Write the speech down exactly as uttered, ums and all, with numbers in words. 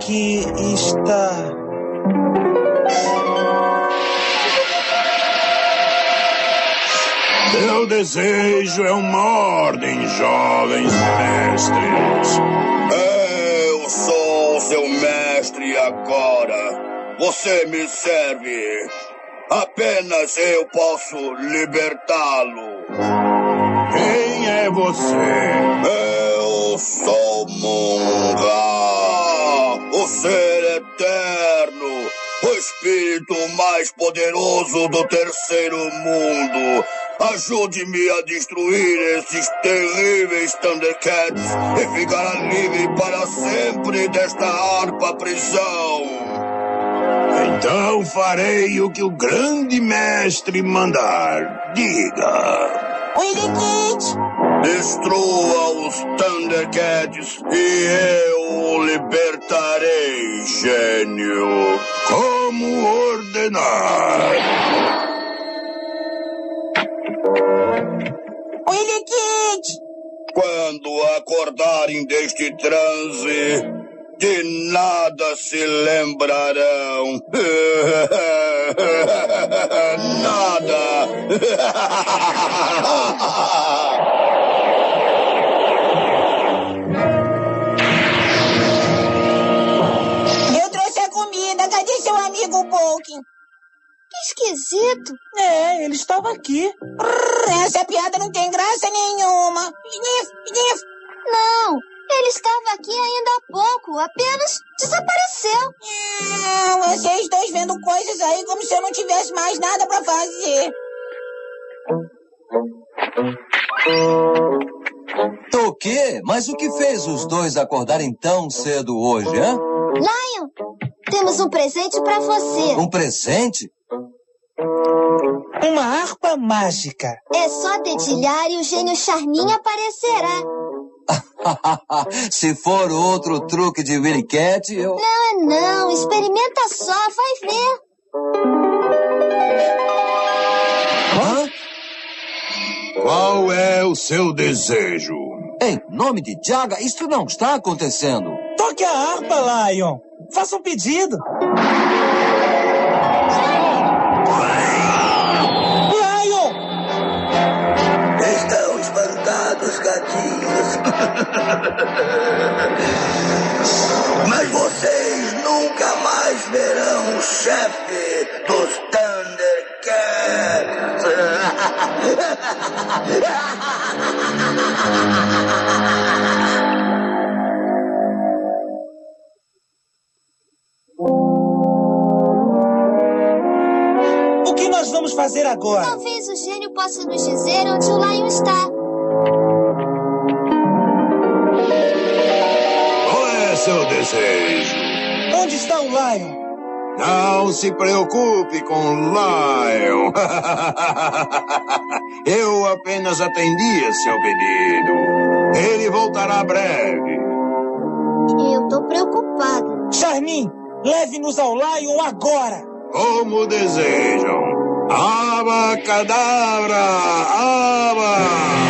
que está... Meu desejo é uma ordem, jovens mestres. Eu sou seu mestre agora. Você me serve. Apenas eu posso libertá-lo. Quem é você? Eu sou Munga, o ser eterno, o espírito mais poderoso do terceiro mundo. Ajude-me a destruir esses terríveis Thundercats e ficará livre para sempre desta harpa prisão. Então farei o que o grande mestre mandar. Diga. Willy-Kit! Destrua os Thundercats e eu o libertarei, gênio. Como ordenar. Willy-Kit! Quando acordarem deste transe, de nada se lembrarão. Nada. Eu trouxe a comida. Cadê seu amigo Polkin? Que esquisito. É, ele estava aqui. Essa piada não tem graça nenhuma. Sniff, sniff. Não, ele estava aqui ainda há pouco. Apenas desapareceu. Ah, vocês dois vendo coisas aí como se eu não tivesse mais nada pra fazer. O quê? Mas o que fez os dois acordarem tão cedo hoje, hein? Lion, temos um presente pra você. Um presente? Uma harpa mágica. É só dedilhar e o gênio Charmin aparecerá. Se for outro truque de Willy-Cat, eu... Não, não. Experimenta só, vai ver. Hã? Qual é o seu desejo? Em nome de Jaga, isso não está acontecendo. Toque a harpa, Lion. Faça um pedido. Lion! Estão espantados, gatinhos. Mas vocês nunca mais verão o chefe dos Thundercats. O que nós vamos fazer agora? Talvez o gênio possa nos dizer onde o Lion está. Qual é seu desejo? Onde está o Lion? Não se preocupe com o Lion. Eu apenas atendi a seu pedido. Ele voltará breve. Eu tô preocupada. Charmin, leve-nos ao Lion agora. Como desejam. Abacadabra! Aba!